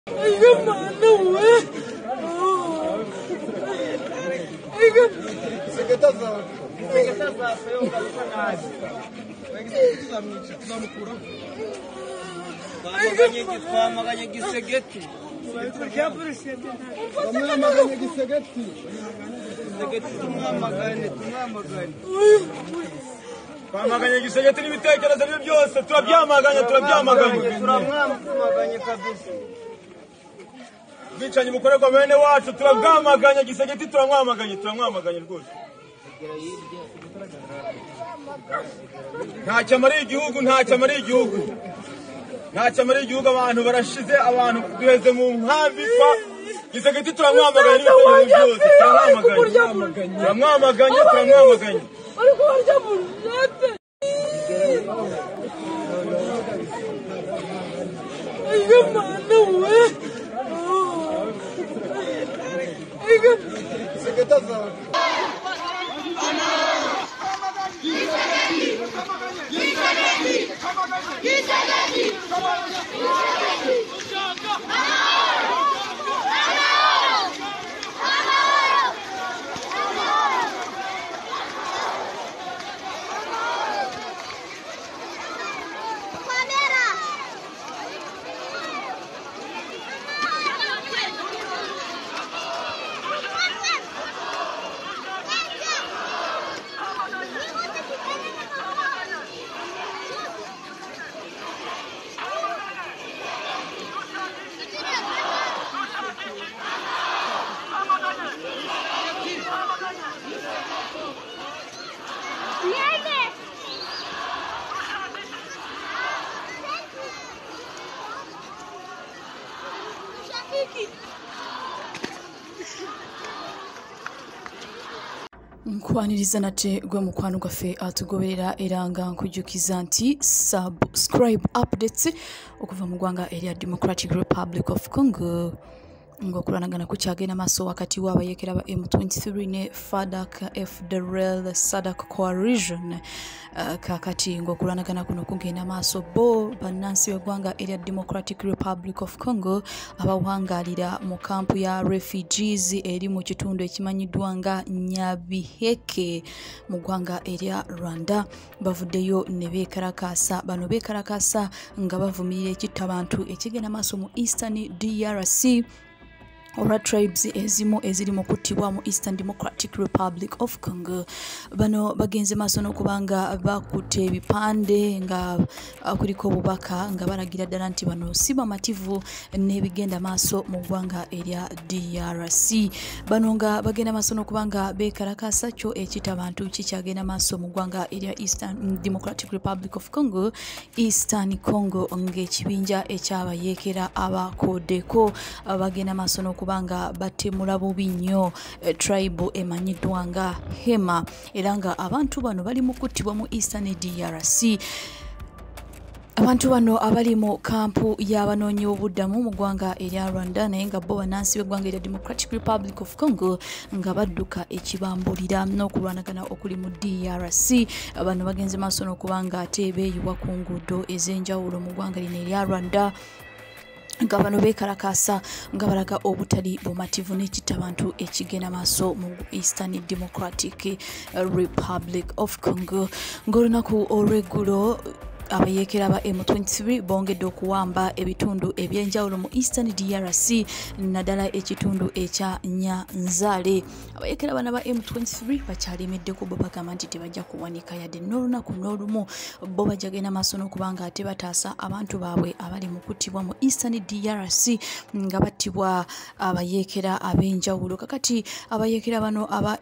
Kwamaganya gisegeti n'ibitekerezo byo byose turabyamaganya kabisa. Bicanyi mukorerwa bene wacu turabwamaganya gisegeti turamwamaganya rwose. Ntacyo amariye igihugu abantu barashize abantu duheze mu nkambi kwa gisegeti turamwamaganya n'ibitekerezo byose turamwamaganya. Ariko barya burete. Nkwaniriza nate gwe mukwano gwafe atugoberera eranga nkujukiza nti subscribe updates okuva mu ggwanga erya Democratic Republic of Congo ngokulanagana kukyagenda maaso wakati w'abayekera ba M23 ne FADC FDLR SADC coalition kakati ngokulanagana kuno kugenda maaso bo bannansi w'eggwanga erya Democratic Republic of Congo abawangalira mu kampu ya refugees eri mu kitundu ekimanyiddwa nga Nyabiheke mu ggwanga erya Rwanda bavuddeyo ne beekalakasa bano beekalakasa nga bavumirira ekitabantu ekigenda maaso mu Eastern DRC Ora tribes ezimu eziri mu kuttibwa mu Eastern Democratic Republic of Congo bano bagenze maaso n'okubanga bakutte ebipande nga kuliko obubaka nga balagira ddala nti bano si bamativu n'ebigenda maaso mu ggwanga erya DRC bano nga bagenda maaso n'okubanga beekalakasa kyo ekitabantu kikyagenda maaso mu ggwanga erya Eastern Democratic Republic of Congo Eastern Congo ng'ekibinja ekyabayeekera abakodeko bagenda maaso kubanga batemula bubi nnyo tribe emanyiddwa nga Hema era nga abantu bano bali mu kuttibwa mu Eastern DRC. Abantu bano abali mu kampu y'Abanonyi Bobubudamu mu ggwanga erya Rwanda naye nga bo bannansi b'eggwanga erya Democratic Republic of Congo nga badduka ekibambulira n'okulwanagana okuli mu DRC. Bano bagenze maaso n'okubanga ate beeyiwa ku nguudo ez'enjawulo mu ggwanga lino erya Rwanda nga bano beekalakasa nga balaga obutali bumativu n'ekitabantu ekigenda maaso mu Eastern Democratic Republic of Congo. Ng'olunaku olw'eggulo abayeekera ba M23 bongedde okuwamba ebitundu ebyenjawulo mu Eastern DRC naddala ekitundu ekya Nyanzale. Abayeekera bana ba M23 bakyalemedde ku bo bagamba nti tebajja kuwanika yadde n'olunaku n'olumu bo bajagenda maaso n'okubanga ate bataasa abantu baabwe abali mu kuttibwa mu Eastern DRC nga battibwa abayeekera ab'enjawulo. Kakati abayeekera bano aba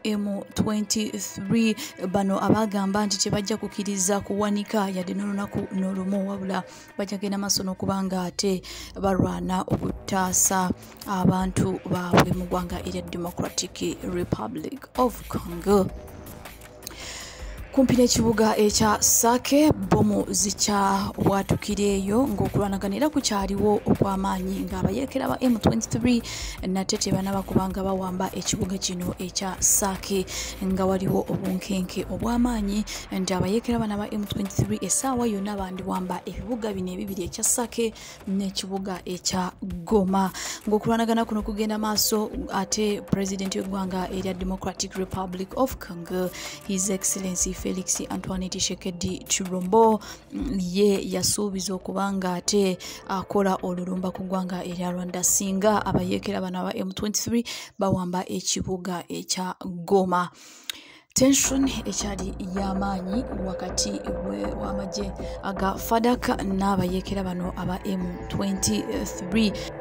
M23 bano abagamba nti tebajja kukkiriza kuwanika yadde n'olunaku n'olumu wabula bajagenda maaso n'okubanga ate balwana okutaasa abantu baabwe mu ggwanga erya Democratic Republic of Congo. kumpi n'ekibuga ekya Sake bomu zicha watukireyo ng'okulwanaganira ku kyaliwo okw'amaanyi ng'abayeekera ba M23 natete banaba kubanga bawamba ekibuga kino ekya Sake nga waliwo obunkenke obw'amaanyi nti abayeekera banaba M23 essaawa yonna bandiwamba ebibuga bino ebibiri ekya Sake n'ekibuga ekya Goma ng'okulwanagana kuno kugenda maaso ate President y'eggwanga erya Democratic Republic of Congo His Excellency Felix Antoine Tshisekedi Chilombo ye yasuubiza okubanga ate akola olulumba ku ggwanga erya Rwanda singa abayeekera bano aba M23 bawamba ekibuga ekya Goma. Tension ekyali y'amaanyi wakati w'amagye aga FARDC n'abayeekera bano aba M23